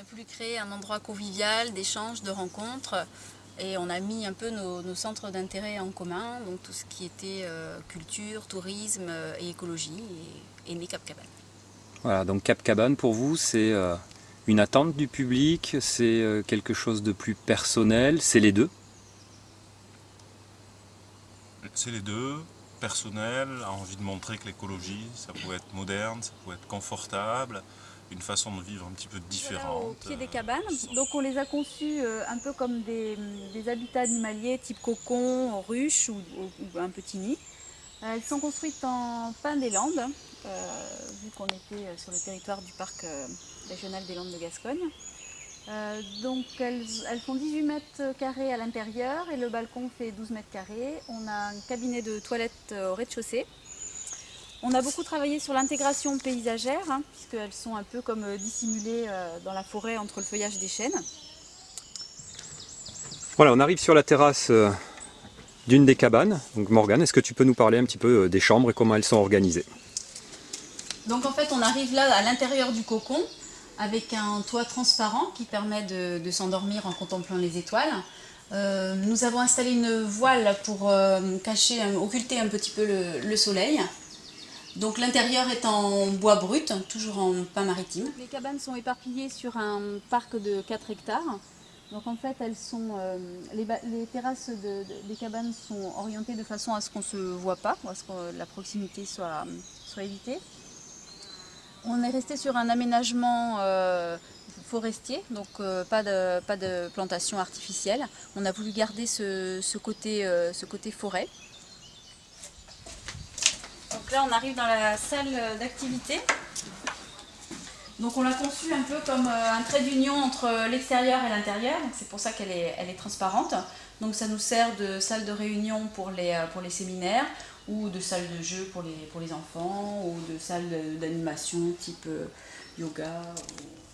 voulu créer un endroit convivial, d'échange, de rencontres. Et on a mis un peu nos centres d'intérêt en commun, donc tout ce qui était culture, tourisme et écologie, et né Cap Cabane. Voilà, donc Cap Cabane pour vous c'est une attente du public, c'est quelque chose de plus personnel, c'est les deux? C'est les deux. Personnel, a envie de montrer que l'écologie, ça pouvait être moderne, ça pouvait être confortable, une façon de vivre un petit peu différente. Au pied des cabanes, donc on les a conçus un peu comme des habitats animaliers type cocon, ruche ou un petit nid. Elles sont construites en pin des Landes, vu qu'on était sur le territoire du parc régional des Landes de Gascogne. Donc elles font 18 mètres carrés à l'intérieur et le balcon fait 12 mètres carrés. On a un cabinet de toilettes au rez-de-chaussée. On a beaucoup travaillé sur l'intégration paysagère, puisqu'elles sont un peu comme dissimulées dans la forêt entre le feuillage des chênes. Voilà, on arrive sur la terrasse d'une des cabanes. Donc Morgane, est-ce que tu peux nous parler un petit peu des chambres et comment elles sont organisées? Donc en fait on arrive là à l'intérieur du cocon, avec un toit transparent qui permet de s'endormir en contemplant les étoiles. Nous avons installé une voile pour occulter un petit peu le soleil. Donc l'intérieur est en bois brut, toujours en pin maritime. Les cabanes sont éparpillées sur un parc de 4 hectares. Donc en fait, les terrasses des cabanes sont orientées de façon à ce qu'on ne se voit pas, à ce que la proximité soit évitée. On est resté sur un aménagement forestier, donc pas de plantation artificielle. On a voulu garder ce côté forêt. Donc là, on arrive dans la salle d'activité. Donc on l'a conçue un peu comme un trait d'union entre l'extérieur et l'intérieur. C'est pour ça qu'elle est transparente. Donc ça nous sert de salle de réunion pour les séminaires, ou de salle de jeu pour les enfants, ou de salle d'animation type yoga.